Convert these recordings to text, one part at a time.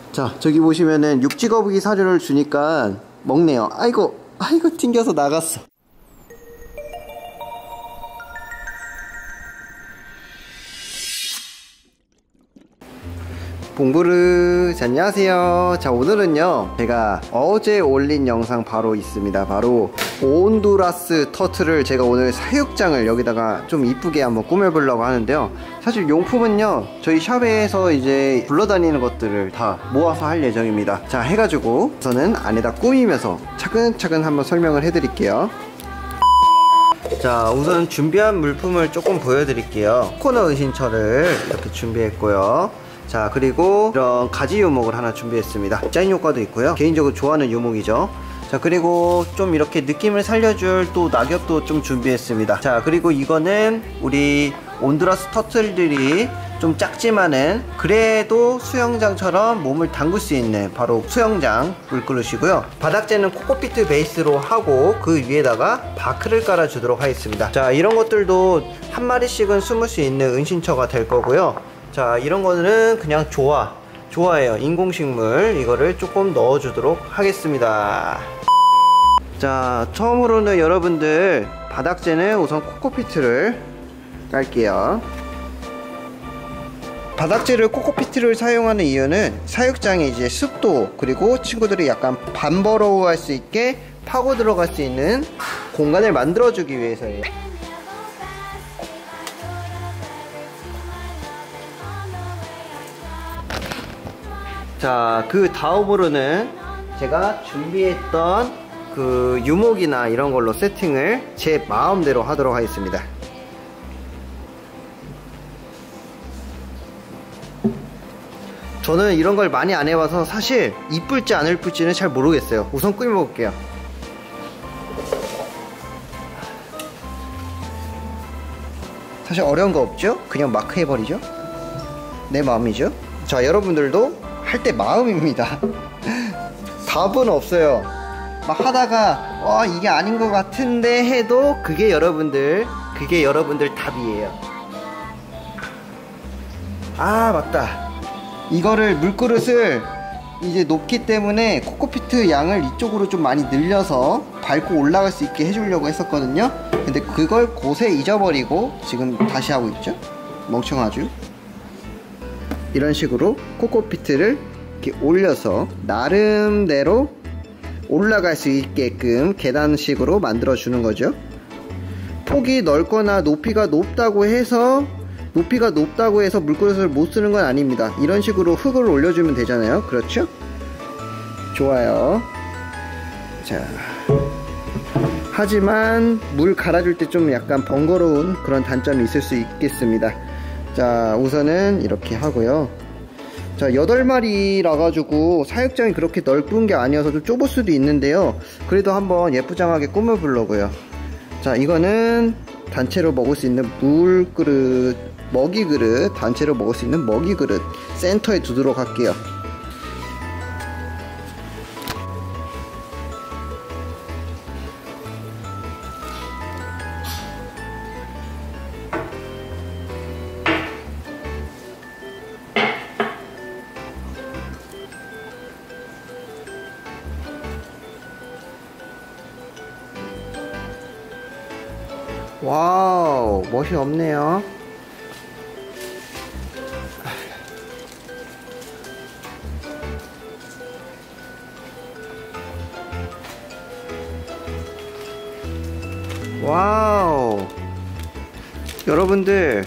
자, 저기 보시면은 육지거북이 사료를 주니까 먹네요. 아이고 튕겨서 나갔어. 봉부르, 자, 안녕하세요. 자, 오늘은요 제가 어제 올린 영상 바로 있습니다. 바로 온두라스 터틀을 제가 오늘 사육장을 여기다가 좀 이쁘게 한번 꾸며보려고 하는데요. 사실 용품은요 저희 샵에서 이제 굴러다니는 것들을 다 모아서 할 예정입니다. 자, 해가지고 우선은 안에다 꾸미면서 차근차근 한번 설명을 해드릴게요. 자, 우선 준비한 물품을 조금 보여드릴게요. 코코넛 은신처를 이렇게 준비했고요. 자, 그리고 이런 가지 유목을 하나 준비했습니다. 짜인 효과도 있고요. 개인적으로 좋아하는 유목이죠. 자, 그리고 좀 이렇게 느낌을 살려줄 또 낙엽도 좀 준비했습니다. 자, 그리고 이거는 우리 온두라스 터틀들이 좀 작지만은 그래도 수영장처럼 몸을 담글 수 있는 바로 수영장 물그릇이고요. 바닥재는 코코피트 베이스로 하고 그 위에다가 바크를 깔아 주도록 하겠습니다. 자, 이런 것들도 한 마리씩은 숨을 수 있는 은신처가 될 거고요. 자, 이런 거는 그냥 좋아해요. 인공식물 이거를 조금 넣어 주도록 하겠습니다. 자, 처음으로는 여러분들 바닥재는 우선 코코피트를 깔게요. 바닥재를 코코피트를 사용하는 이유는 사육장에 이제 습도 그리고 친구들이 약간 반버러워할 수 있게 파고 들어갈 수 있는 공간을 만들어 주기 위해서예요. 자, 그 다음으로는 제가 준비했던 그 유목이나 이런 걸로 세팅을 제 마음대로 하도록 하겠습니다. 저는 이런 걸 많이 안 해봐서 사실 이쁠지 안 이쁠지는 잘 모르겠어요. 우선 꾸며볼게요. 사실 어려운 거 없죠? 그냥 마크 해버리죠? 내 마음이죠? 자, 여러분들도 할 때 마음입니다. 답은 없어요. 막 하다가 이게 아닌 것 같은데 해도 그게 여러분들 답이에요. 아, 맞다. 이거를 물그릇을 이제 높기 때문에 코코피트 양을 이쪽으로 좀 많이 늘려서 밟고 올라갈 수 있게 해주려고 했었거든요. 근데 그걸 곳에 잊어버리고 지금 다시 하고 있죠. 멍청하죠. 이런 식으로 코코피트를 이렇게 올려서 나름대로 올라갈 수 있게끔 계단식으로 만들어 주는 거죠. 폭이 넓거나 높이가 높다고 해서 물그릇을 못 쓰는 건 아닙니다. 이런 식으로 흙을 올려주면 되잖아요. 그렇죠? 좋아요. 자, 하지만 물 갈아줄 때 좀 약간 번거로운 그런 단점이 있을 수 있겠습니다. 자, 우선은 이렇게 하고요. 자, 8마리라 가지고 사육장이 그렇게 넓은 게 아니어서 좀 좁을 수도 있는데요. 그래도 한번 예쁘장하게 꾸며보려고요. 자, 이거는 단체로 먹을 수 있는 물그릇, 먹이그릇, 단체로 먹을 수 있는 먹이그릇 센터에 두도록 할게요. 와우, 멋이 없네요. 와우, 여러분들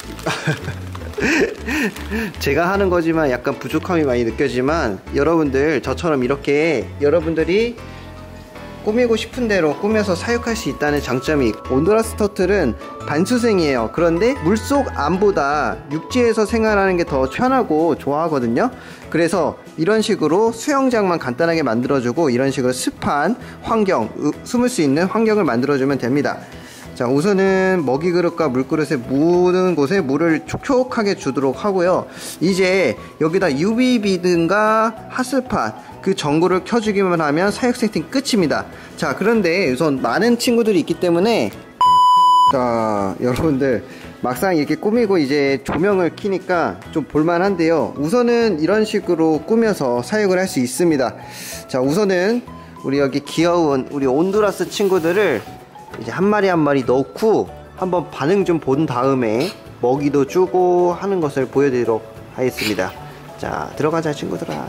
제가 하는 거지만 약간 부족함이 많이 느껴지만 여러분들 저처럼 이렇게 여러분들이 꾸미고 싶은 대로 꾸며서 사육할 수 있다는 장점이 있고, 온두라스 터틀은 반수생이에요. 그런데 물속 안보다 육지에서 생활하는 게 더 편하고 좋아하거든요. 그래서 이런 식으로 수영장만 간단하게 만들어주고 이런 식으로 습한 환경, 숨을 수 있는 환경을 만들어주면 됩니다. 자, 우선은 먹이 그릇과 물그릇의 모든 곳에 물을 촉촉하게 주도록 하고요. 이제 여기다 UV비든가 핫스팟 그 전구를 켜주기만 하면 사육 세팅 끝입니다. 자, 그런데 우선 많은 친구들이 있기 때문에 자, 여러분들 막상 이렇게 꾸미고 이제 조명을 켜니까 좀 볼만한데요. 우선은 이런 식으로 꾸며서 사육을 할 수 있습니다. 자, 우선은 우리 여기 귀여운 우리 온두라스 친구들을 이제 한 마리 한 마리 넣고 한번 반응 좀 본 다음에 먹이도 주고 하는 것을 보여드리도록 하겠습니다. 자, 들어가자 친구들아.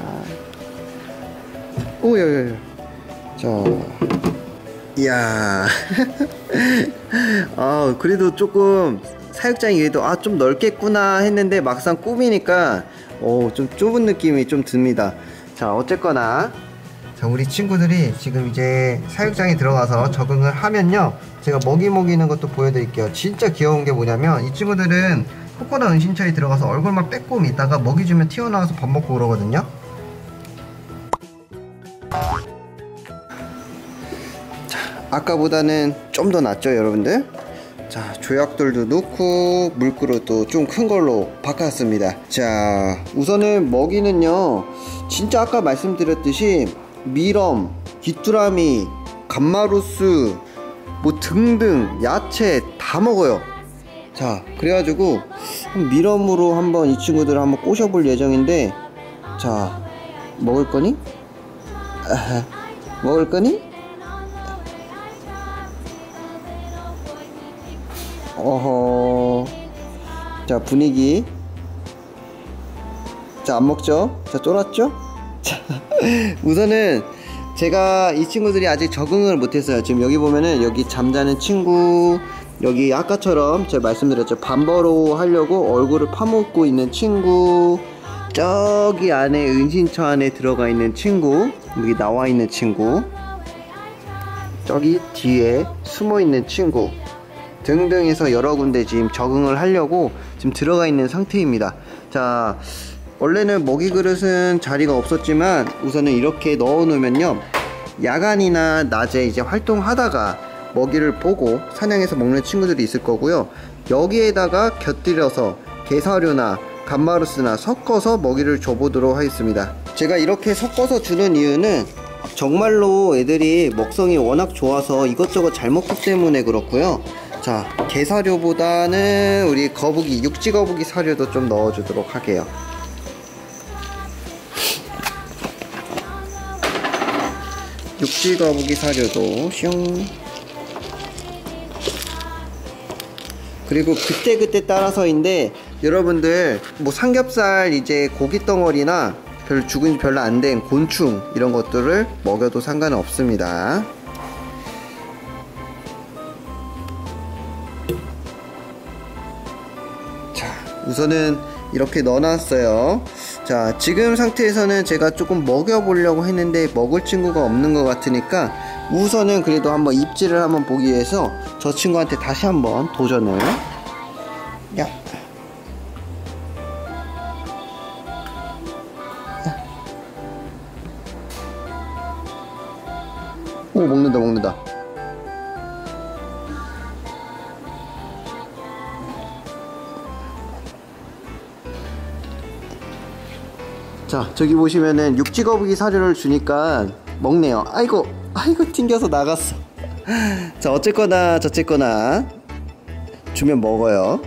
오야야야. 자, 이야. 그래도 조금 사육장이 그래도 좀 넓겠구나 했는데 막상 꾸미니까 좀 좁은 느낌이 좀 듭니다. 자, 어쨌거나 자, 우리 친구들이 지금 이제 사육장에 들어가서 적응을 하면요, 제가 먹이 먹이는 것도 보여드릴게요. 진짜 귀여운 게 뭐냐면 이 친구들은 코코넛 은신처에 들어가서 얼굴만 빼꼼 있다가 먹이 주면 튀어나와서 밥 먹고 그러거든요. 자, 아까보다는 좀 더 낫죠 여러분들? 자, 조약돌도 넣고 물그릇도 좀 큰 걸로 바꿨습니다. 자, 우선은 먹이는요, 진짜 아까 말씀드렸듯이 미럼, 귀뚜라미, 감마루스 뭐 등등 야채 다 먹어요. 자, 그래가지고 미럼으로 한번 이 친구들을 한번 꼬셔볼 예정인데, 자, 먹을 거니? 먹을 거니? 어허. 자, 분위기. 자, 안 먹죠? 자, 쫄았죠? 자, 우선은 제가 이 친구들이 아직 적응을 못했어요. 지금 여기 보면은 여기 잠자는 친구, 여기 아까처럼 제가 말씀드렸죠, 밤버로 하려고 얼굴을 파묻고 있는 친구, 저기 안에 은신처 안에 들어가 있는 친구, 여기 나와 있는 친구, 저기 뒤에 숨어 있는 친구 등등 해서 여러 군데 지금 적응을 하려고 지금 들어가 있는 상태입니다. 자, 원래는 먹이 그릇은 자리가 없었지만 우선은 이렇게 넣어 놓으면요, 야간이나 낮에 이제 활동하다가 먹이를 보고 사냥해서 먹는 친구들이 있을 거고요, 여기에다가 곁들여서 게사료나 감마루스나 섞어서 먹이를 줘보도록 하겠습니다. 제가 이렇게 섞어서 주는 이유는 정말로 애들이 먹성이 워낙 좋아서 이것저것 잘 먹기 때문에 그렇고요. 자, 게사료보다는 우리 거북이, 육지 거북이 사료도 좀 넣어주도록 할게요. 육지 거북이 사료도 슝. 그리고 그때그때 따라서인데, 여러분들 뭐 삼겹살 이제 고기 덩어리나 별로 죽은 지 별로 안 된 곤충 이런 것들을 먹여도 상관은 없습니다. 자, 우선은 이렇게 넣어놨어요. 자, 지금 상태에서는 제가 조금 먹여보려고 했는데 먹을 친구가 없는 것 같으니까 우선은 그래도 한번 입질을 한번 보기 위해서 저 친구한테 다시 한번 도전을. 야, 오, 먹는다 먹는다. 자, 저기 보시면은 육지거북이 사료를 주니까 먹네요. 아이고 아이고, 튕겨서 나갔어. 자, 어쨌거나 저쨌거나 주면 먹어요.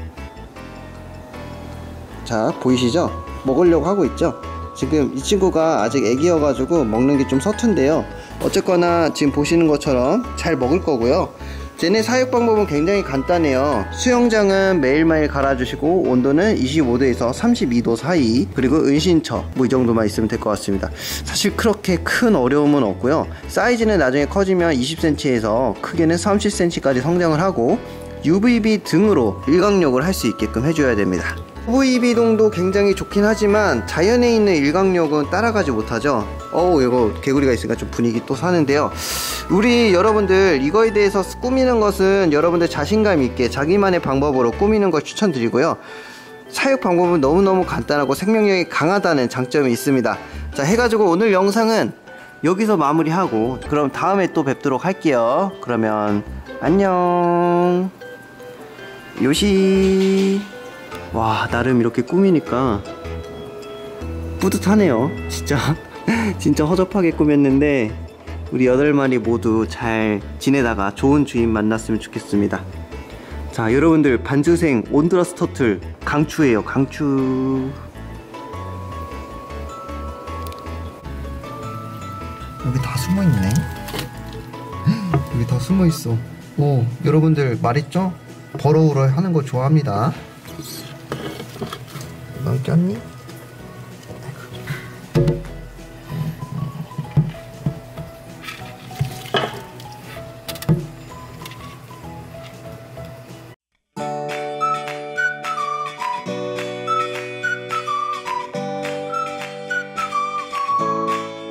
자, 보이시죠? 먹으려고 하고 있죠? 지금 이 친구가 아직 애기여가지고 먹는 게 좀 서툰데요, 어쨌거나 지금 보시는 것처럼 잘 먹을 거고요. 쟤네 사육 방법은 굉장히 간단해요. 수영장은 매일매일 갈아주시고 온도는 25도에서 32도 사이, 그리고 은신처 뭐 이 정도만 있으면 될 것 같습니다. 사실 그렇게 큰 어려움은 없고요. 사이즈는 나중에 커지면 20cm에서 크게는 30cm까지 성장을 하고 UVB 등으로 일광욕을 할 수 있게끔 해줘야 됩니다. UVB 등도 굉장히 좋긴 하지만 자연에 있는 일광욕은 따라가지 못하죠. 이거 개구리가 있으니까 좀 분위기 또 사는데요. 우리 여러분들 이거에 대해서 꾸미는 것은 여러분들 자신감 있게 자기만의 방법으로 꾸미는 걸 추천드리고요. 사육 방법은 너무너무 간단하고 생명력이 강하다는 장점이 있습니다. 자, 해가지고 오늘 영상은 여기서 마무리하고 그럼 다음에 또 뵙도록 할게요. 그러면 안녕. 요시. 와, 나름 이렇게 꾸미니까 뿌듯하네요. 진짜 진짜 허접하게 꾸몄는데 우리 8마리 모두 잘 지내다가 좋은 주인 만났으면 좋겠습니다. 자, 여러분들 반주생 온두라스 터틀 강추예요. 강추. 여기 다 숨어있네. 여기 다 숨어있어. 오, 여러분들 말했죠? 버러우를 하는 거 좋아합니다. 넌 꼈니?